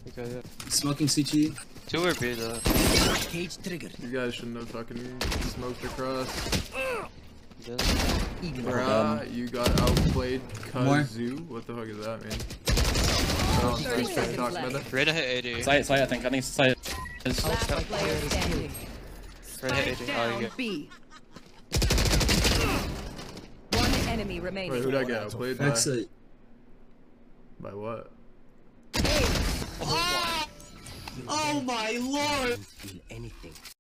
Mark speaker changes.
Speaker 1: Okay, yeah.
Speaker 2: Smoking CT.
Speaker 1: 2 or B though.
Speaker 3: Cage triggered.
Speaker 4: You guys shouldn't have fucking smoked across. Bruh, you got outplayed Kazoo? What the fuck is that, man? Oh, sorry, sorry, talk about that.
Speaker 1: Reyna hit 80.
Speaker 5: Site, I think. I think site is.
Speaker 6: Last player standing.
Speaker 1: Reyna hit 80. Oh, you get.
Speaker 6: B. One enemy remaining.
Speaker 4: Wait, who'd I get outplayed by?
Speaker 2: Backside.
Speaker 4: By what?
Speaker 3: Oh my lord! Feel anything.